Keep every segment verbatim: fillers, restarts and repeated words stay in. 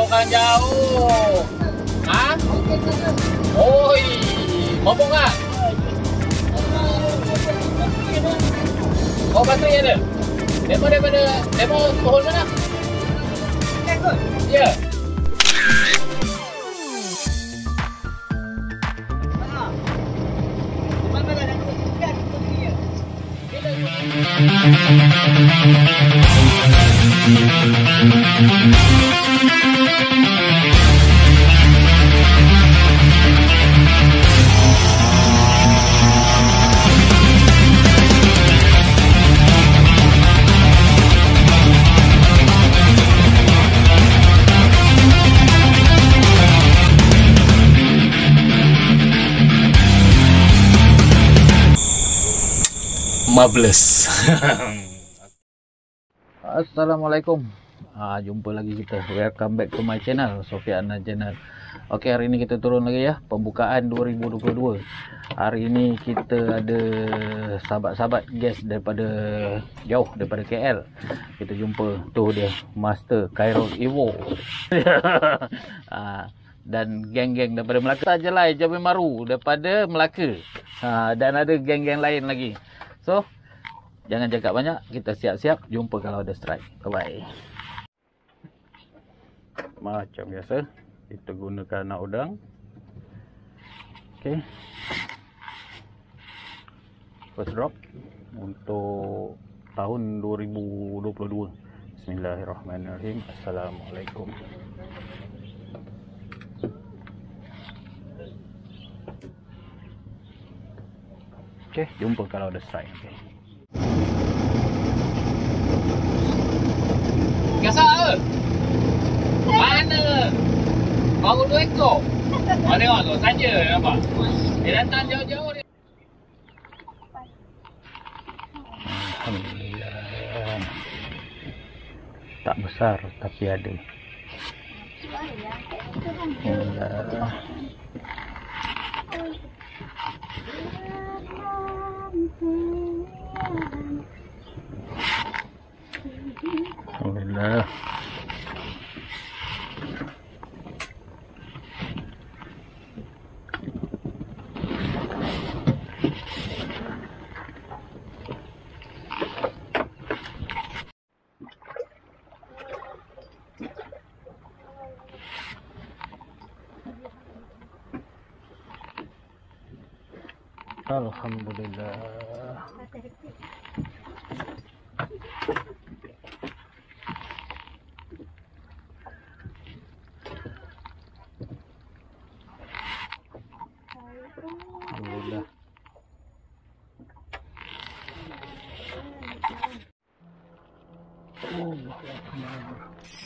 orang jauh. Hah? Oi, mabuk tak? Oh, bateri ada? Demo daripada, demo pohon mana? Ya. Marvelous. Assalamualaikum. Ah, jumpa lagi kita. Welcome back to my channel, Sofiana Channel. Okey, hari ini kita turun lagi ya, pembukaan dua ribu dua puluh dua. Hari ini kita ada sahabat-sahabat guys daripada jauh daripada K L. Kita jumpa tu dia, Master Kairos Evo. ah, dan geng-geng daripada Melaka, Jelai Jamil Maru daripada Melaka. Ah, dan ada geng-geng lain lagi. So, jangan cakap banyak, kita siap-siap jumpa kalau ada strike. Bye-bye. Macam biasa, kita gunakan anak udang. Okay. First drop untuk tahun dua ribu dua puluh dua. Bismillahirrahmanirrahim. Assalamualaikum. Okay, jumpa kalau ada strike. Okay. Gasak ke? Mana? Baru dua ekor. Oh, tengok tu saja nampak. Dia datang jauh-jauh dia. Alhamdulillah. Tak besar tapi ada. Alhamdulillah. Alhamdulillah. Alhamdulillah. Alhamdulillah. Allah Akbar.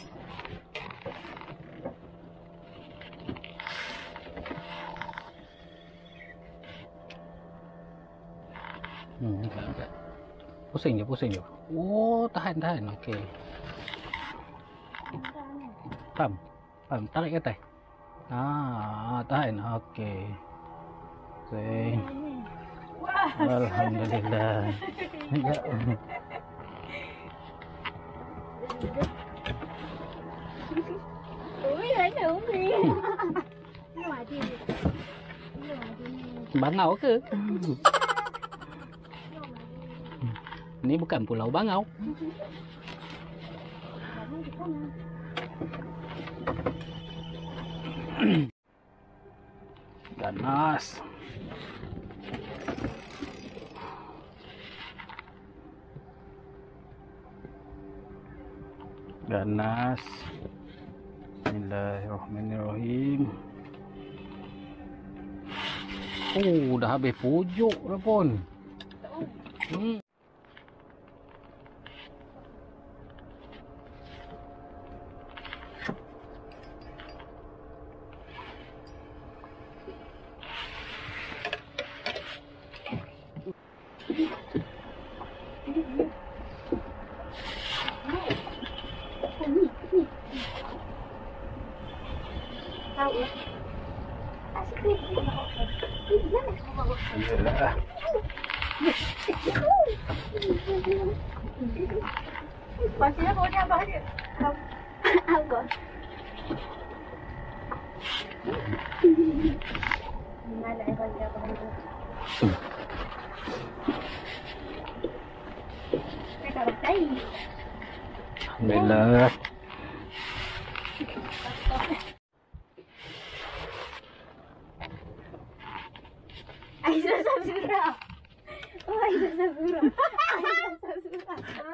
Hmm, enggak, enggak. Pusing je, pusing je. Oh, tahan, tahan. Okey. Pam. Pam, tarik ke atas. Ah, tahan. Okey. Pusing. Alhamdulillah. Enggak. Ui, ada umi. Bangau ke? Ini bukan Pulau Bangau. Ganas. Ganas. Bismillahirrahmanirrahim. Oh, dah habis pujuk dah pun. Hmm. Alhamdulillah. Pastinya baunya apa dia? Apa? Alhamdulillah. Aisyah Sabzura. Oh, Aisyah Sabzura. Aisyah Sabzura.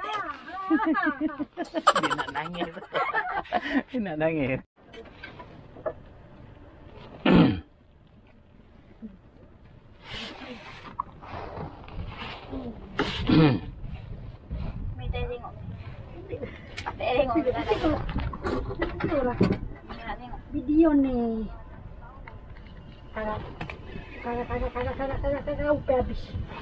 Dia nak nangis. Dia nak nangis. Minta tengok. Tak tengok. Tak tengok. Video ni. Kagak kagak kagak kagak kagak kagak kagak udah habis.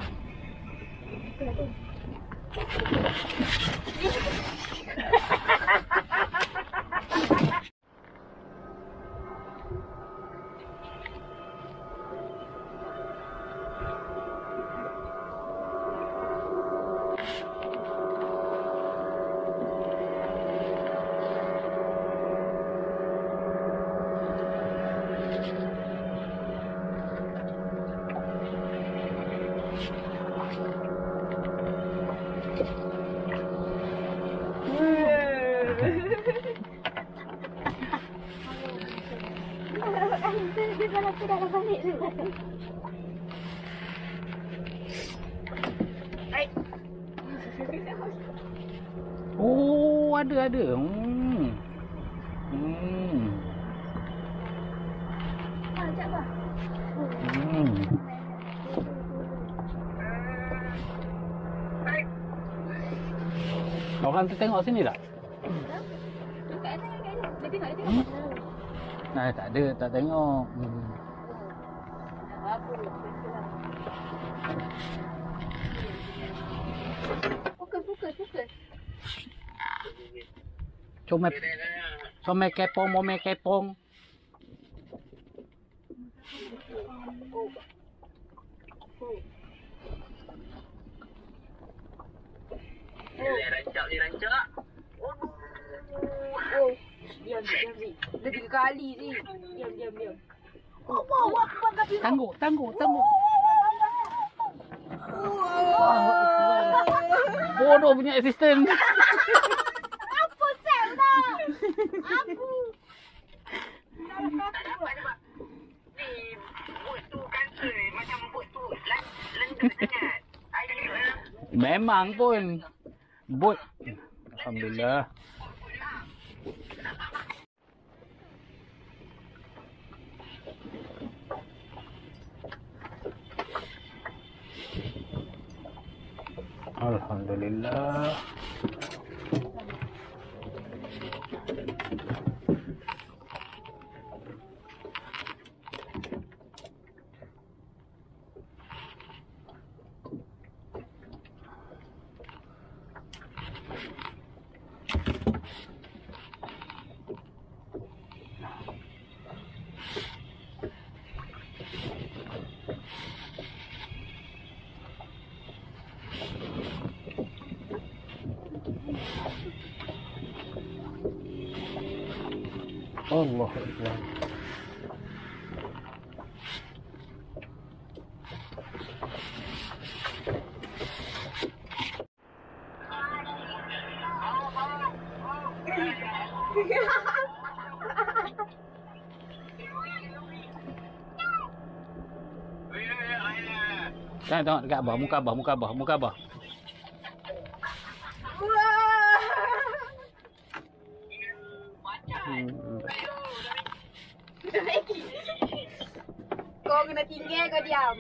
Oh, ada ada. Hmm. Hmm. Hmm. Orang tu tengok sini tak? Hmm? Nah, tak ada, tak tengok. Hmm. Fokus, fokus, fokus. Comel, comel kepong, momel kepong. Dia rancak, dia rancak. Oh, diam diam diam. Dah tiga kali ni. Diam diam diam. Oh, wow, apa kata? Tangguk, tangguk, tangguk. Bodoh punya assistant. Apa sel dah? Apa? Tak dapat sebab ni bot tu cancel. Macam bot tu lengkap sangat. I tengok lah. Memang pun. Bot. Alhamdulillah. Alhamdulillah. Allah Akbar. Kan tengok dekat abah, muka abah, muka abah, muka abah. Hmm. Kau kena tinggal, kau diam.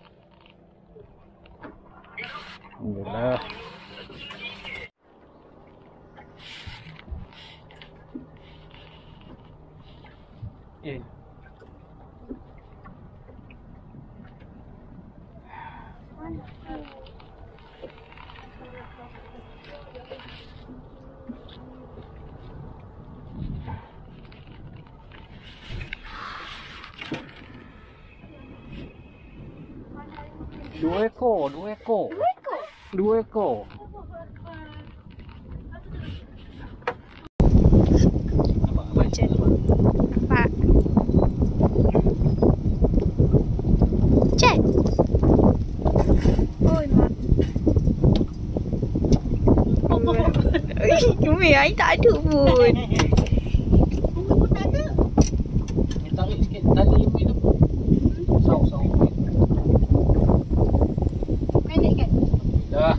Alhamdulillah. Eh. Dua ekor, dua ekor. Dua ekor? Dua ekor. Macam nampak. Umi, air tak ada pun. Bunga pun tak ada. Ni tarik sikit tali Umi tu. Sau-sau. Pendek kan? Dah.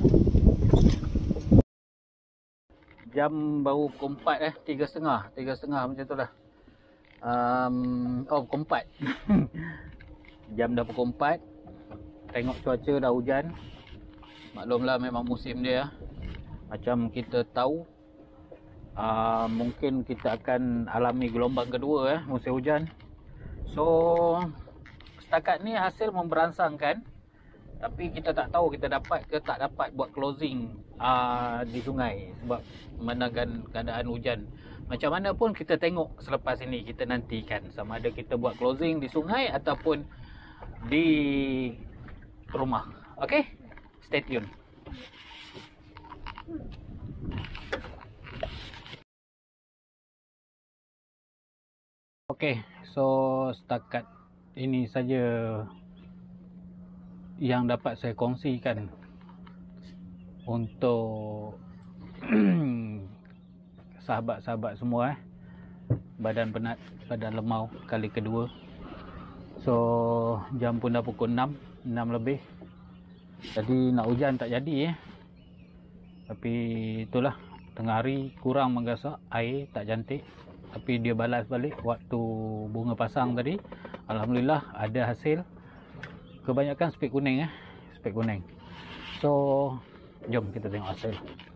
Jam baru pukul empat eh, tiga setengah, tiga setengah macam tu dah. Um, oh pukul empat. Jam dah pukul empat. Tengok cuaca dah hujan. Maklumlah memang musim dia. Macam kita tahu, uh, mungkin kita akan alami gelombang kedua eh, musim hujan. So setakat ni hasil memberansangkan, tapi kita tak tahu kita dapat ke tak dapat buat closing uh, di sungai sebab menangkan keadaan hujan. Macam mana pun kita tengok selepas ini, kita nantikan sama ada kita buat closing di sungai ataupun di rumah. Okay, stay tune. Okay, so setakat ini saja yang dapat saya kongsikan untuk sahabat-sahabat semua eh. Badan penat, badan lemau kali kedua. So jam pun dah pukul enam, enam lebih. Jadi nak hujan tak jadi eh. Tapi itulah, tengah hari kurang menggasak, air tak cantik. Tapi dia balas balik waktu bunga pasang tadi. Alhamdulillah ada hasil. Kebanyakan spek kuning eh, spek kuning. So jom kita tengok hasil.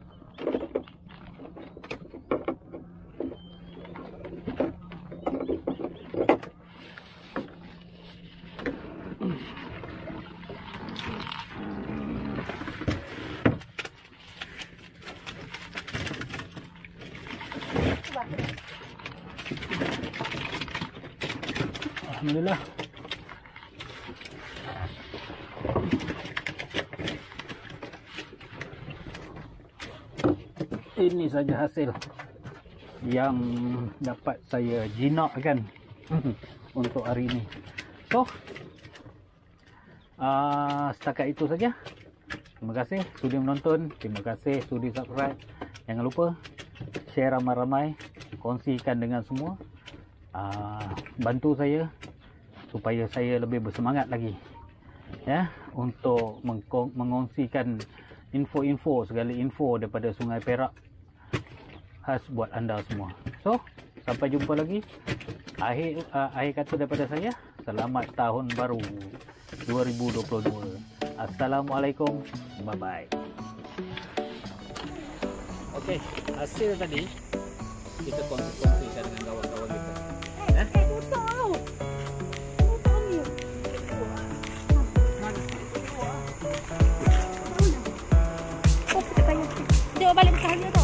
Alhamdulillah. Ini saja hasil yang dapat saya jinakkan untuk hari ini. So uh, setakat itu saja. Terima kasih sudi menonton, terima kasih sudi subscribe. Jangan lupa share ramai-ramai, kongsikan dengan semua. Uh, bantu saya supaya saya lebih bersemangat lagi ya, untuk mengkongsikan info-info, segala info daripada Sungai Perak khas buat anda semua. So sampai jumpa lagi. Akhir uh, akhir kata daripada saya, selamat tahun baru dua ribu dua puluh dua. Assalamualaikum, bye bye. Okey, hasil tadi kita kongsikan dengan kawan-kawan kita. Eh, eh, tutup tau. Tutup ni. Oh, kita tanya. Dia balik ke sana tau.